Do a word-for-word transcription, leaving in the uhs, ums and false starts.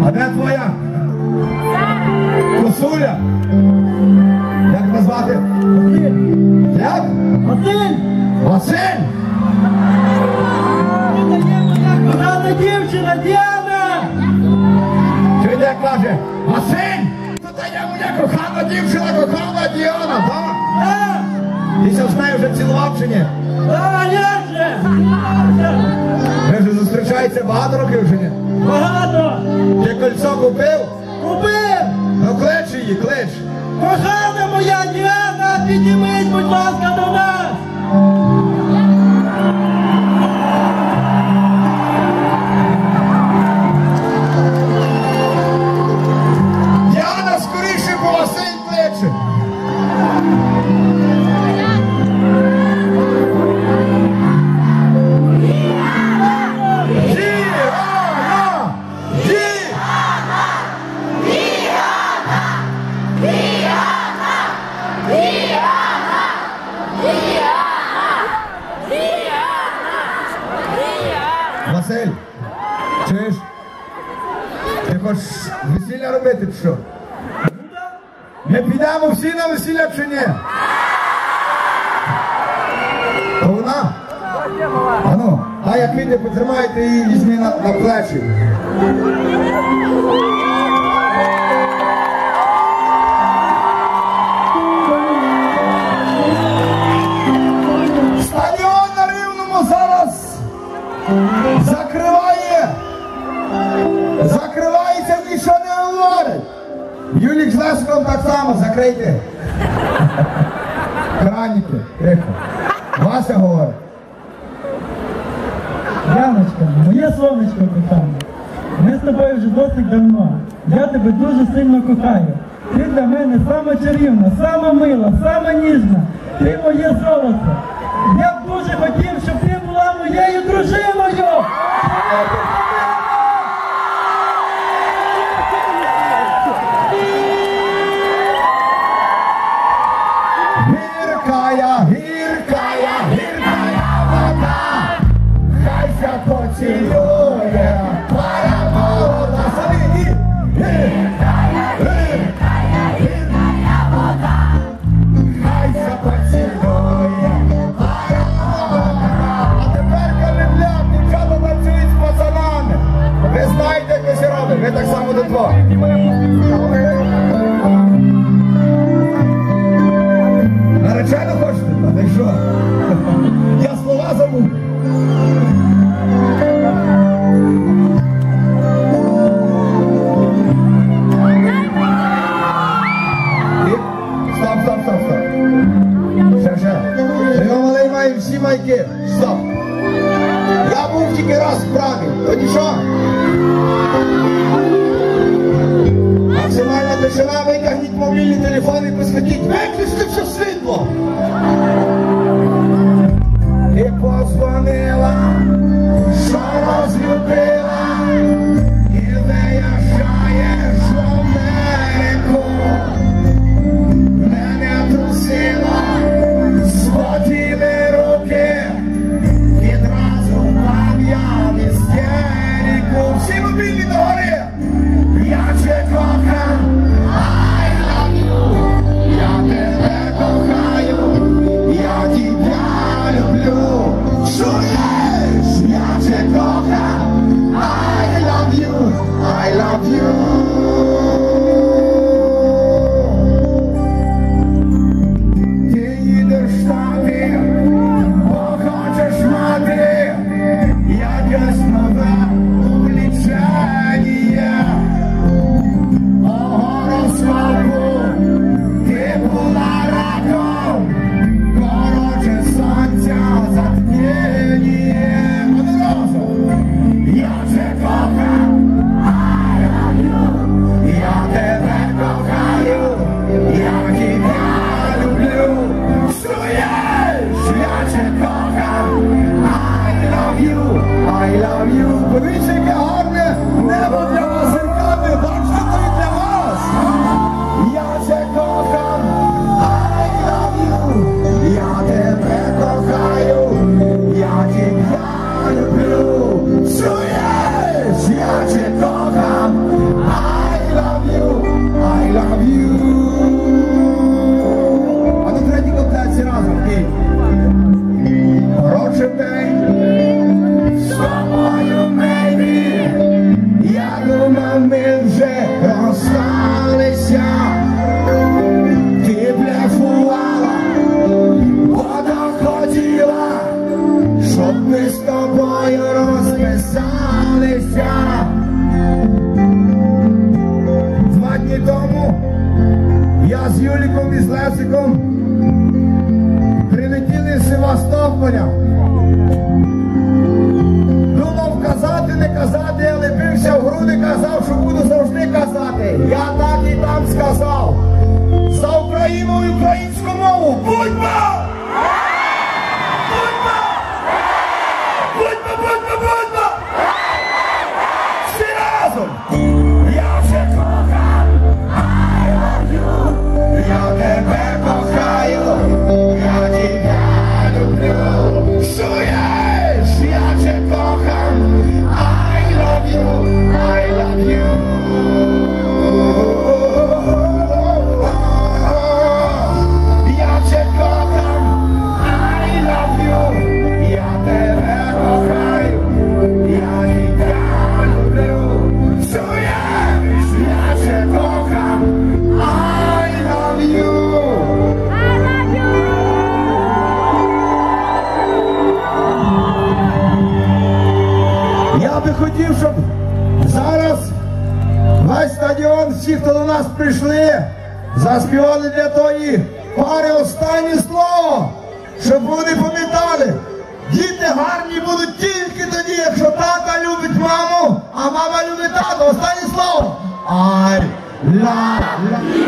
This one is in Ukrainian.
А де твоя? Косуля? Як тебе звати? Василь. Як? Василь! Василь? Кохана дівчина, Діана! Чуєте, як каже? Василь! Це є моя кохана дівчина, кохана Діана, так? Так! Ти ся з нею вже цілував чи ні? Так, як же? Ви вже зустрічаєтеся багато років чи ні? Багато! Ти кольцо купив? Купив! Ну клич її, клич! Кохана моя Діана, піднімись, будь ласка, до нас! Діана, скоріше, бо Василь кличе! Василь, чуєш? Ти хочеш весілля робити, чи що? Ми підемо всі на весілля чи ні? То вона? Ану, а як ви не потримаєте її, візьми на, на плечі. Стадіон на Рівному зараз закриває, закривається, нічого не говорить. Юлік з Леском так само, закрийте. Краніки, тихо. Вася говорить. Яночка, моє сонечко кохане, ми з тобою вже досить давно. Я тебе дуже сильно кохаю. Ти для мене сама чарівна, сама мила, сама ніжна. Ти моє золото. Я б дуже хотів, щоб ти була моєю дружиною. Гіркая, гіркая, гіркая вода, хай ся поцілує пара молода. Самі гіркая, гіркая, гіркая вода, хай ся поцілує пара молода. А тепер, калебляк, дівчата танцюють з пацанами. Ви знаєте, як ви це робите, ви так само до двох. Наречено хочете? Та ти що? Я слова забув. Стоп, стоп, стоп, стоп. Ще, ще. Його малий має всі майки. Стоп. Я був тільки раз в Прагі. Тоді що? Максимальна тишина, витягніть мобільні телефони і посвітіть. Виключте все світло! І позвонила, що розлюбила, і виїжджаєш в Америку. Мене трусила, схватили руки, відразу впав я в істерику. Всі мобільні догори! Я тебе кохаю, I love you, я тебе кохаю, я тебя люблю. Чуєш? Я тебе кохаю, I love you, I love you. Ти їдеш в Штати, бо хочеш мати якесь нове увлічення. Ти була раком, короче сонця затміння. Я тебе кохаю, I love you, я тебе кохаю, я тебе люблю. Чуєш? Я тебе кохаю, I love you, I love you. Подивіться, яке гарне небо для вас зеркальне, бачите, то і для вас. Я тебе кохаю, I love you, я тебе кохаю, я тебе люблю. Чуєш? Я тебе кохаю, хотів, щоб зараз весь стадіон, всі, хто до нас прийшли, заспівали для тої пари останнє слово, щоб вони пам'ятали. Діти гарні будуть тільки тоді, якщо тата любить маму, а мама любить тату. Останнє слово. I love you.